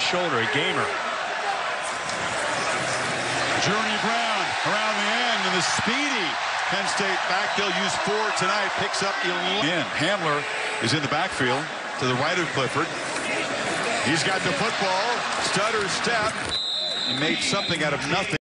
shoulder, a gamer. Journey Brown around the end, and the speedy Penn State back. They'll use 4 tonight. Picks up 11. Hamler is in the backfield to the right of Clifford. He's got the football. Stutter step. He made something out of nothing.